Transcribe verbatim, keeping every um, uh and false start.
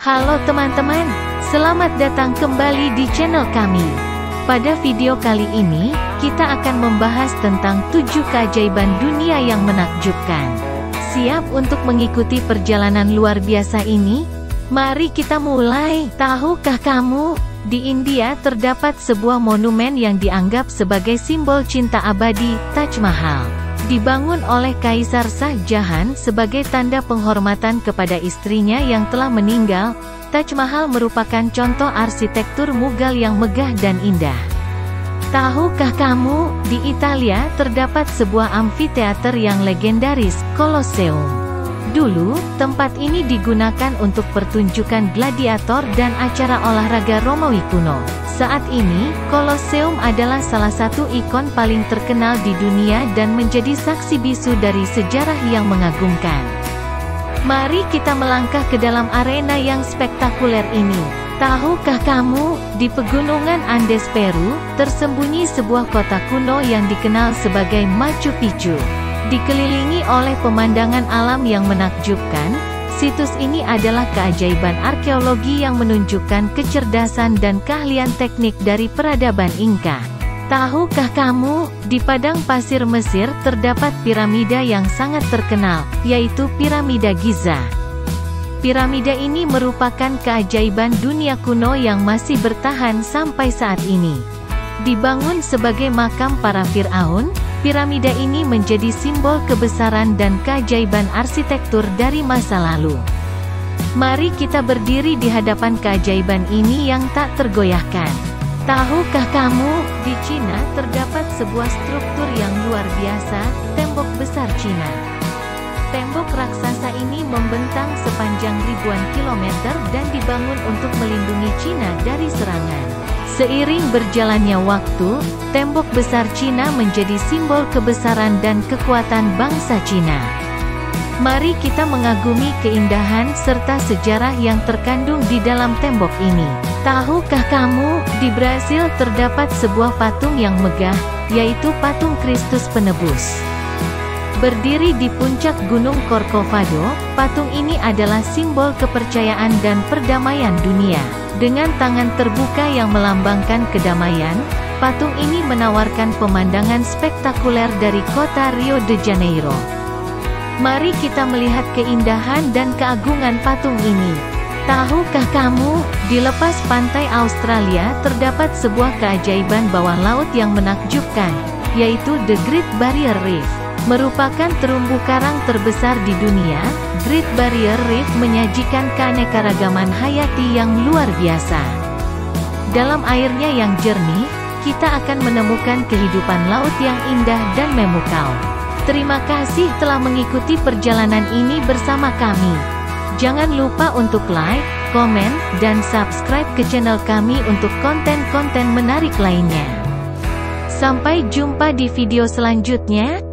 Halo teman-teman, selamat datang kembali di channel kami. Pada video kali ini, kita akan membahas tentang tujuh keajaiban dunia yang menakjubkan. Siap untuk mengikuti perjalanan luar biasa ini? Mari kita mulai. Tahukah kamu, di India terdapat sebuah monumen yang dianggap sebagai simbol cinta abadi, Taj Mahal. Dibangun oleh Kaisar Shah Jahan sebagai tanda penghormatan kepada istrinya yang telah meninggal. Taj Mahal merupakan contoh arsitektur Mughal yang megah dan indah. Tahukah kamu, di Italia terdapat sebuah amfiteater yang legendaris, Colosseum. Dulu, tempat ini digunakan untuk pertunjukan gladiator dan acara olahraga Romawi kuno. Saat ini, Colosseum adalah salah satu ikon paling terkenal di dunia dan menjadi saksi bisu dari sejarah yang mengagumkan. Mari kita melangkah ke dalam arena yang spektakuler ini. Tahukah kamu, di pegunungan Andes Peru, tersembunyi sebuah kota kuno yang dikenal sebagai Machu Picchu. Dikelilingi oleh pemandangan alam yang menakjubkan, situs ini adalah keajaiban arkeologi yang menunjukkan kecerdasan dan keahlian teknik dari peradaban Inka. Tahukah kamu, di padang pasir Mesir terdapat piramida yang sangat terkenal, yaitu Piramida Giza. Piramida ini merupakan keajaiban dunia kuno yang masih bertahan sampai saat ini. Dibangun sebagai makam para Firaun, piramida ini menjadi simbol kebesaran dan keajaiban arsitektur dari masa lalu. Mari kita berdiri di hadapan keajaiban ini yang tak tergoyahkan. Tahukah kamu, di Cina terdapat sebuah struktur yang luar biasa, Tembok Besar Cina. Tembok raksasa ini membentang sepanjang ribuan kilometer dan dibangun untuk melindungi Cina dari serangan. Seiring berjalannya waktu, Tembok Besar Cina menjadi simbol kebesaran dan kekuatan bangsa Cina. Mari kita mengagumi keindahan serta sejarah yang terkandung di dalam tembok ini. Tahukah kamu, di Brasil terdapat sebuah patung yang megah, yaitu patung Kristus Penebus. Berdiri di puncak Gunung Corcovado, patung ini adalah simbol kepercayaan dan perdamaian dunia. Dengan tangan terbuka yang melambangkan kedamaian, patung ini menawarkan pemandangan spektakuler dari kota Rio de Janeiro. Mari kita melihat keindahan dan keagungan patung ini. Tahukah kamu, di lepas pantai Australia terdapat sebuah keajaiban bawah laut yang menakjubkan, yaitu The Great Barrier Reef. Merupakan terumbu karang terbesar di dunia, Great Barrier Reef menyajikan keanekaragaman hayati yang luar biasa. Dalam airnya yang jernih, kita akan menemukan kehidupan laut yang indah dan memukau. Terima kasih telah mengikuti perjalanan ini bersama kami. Jangan lupa untuk like, komen, dan subscribe ke channel kami untuk konten-konten menarik lainnya. Sampai jumpa di video selanjutnya.